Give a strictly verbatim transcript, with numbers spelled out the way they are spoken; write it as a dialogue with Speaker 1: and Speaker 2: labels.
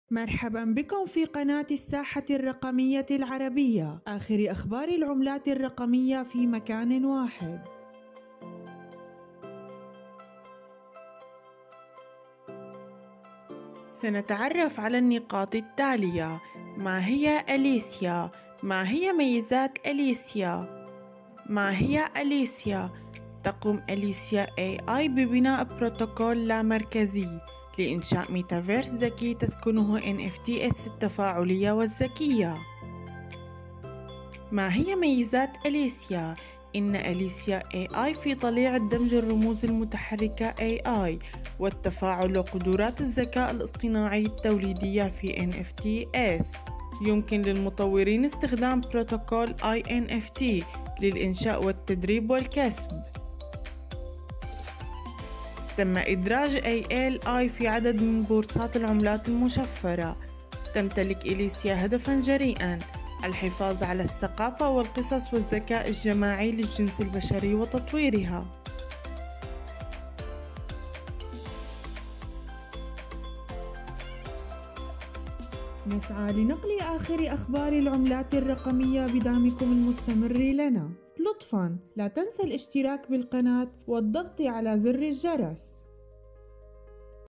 Speaker 1: مرحبا بكم في قناة الساحة الرقمية العربية، آخر أخبار العملات الرقمية في مكان واحد. سنتعرف على النقاط التالية. ما هي أليسيا؟ ما هي ميزات أليسيا؟ ما هي أليسيا؟ تقوم أليسيا إيه آي ببناء بروتوكول لا مركزي لإنشاء ميتافيرس ذكي تسكنه إن إف تي إس التفاعلية والذكية. ما هي ميزات أليسيا؟ إن أليسيا إيه آي في طليعة دمج الرموز المتحركة إيه آي والتفاعل وقدرات الذكاء الاصطناعي التوليدية في إن إف تي إس. يمكن للمطورين استخدام بروتوكول آي إن إف تي للإنشاء والتدريب والكسب. تم إدراج إيه إل آي في عدد من بورصات العملات المشفرة. تمتلك أليسيا هدفاً جريئاً: الحفاظ على الثقافة والقصص والذكاء الجماعي للجنس البشري وتطويرها. نسعى لنقل آخر أخبار العملات الرقمية بدعمكم المستمر لنا. لطفاً لا تنسى الاشتراك بالقناة والضغط على زر الجرس.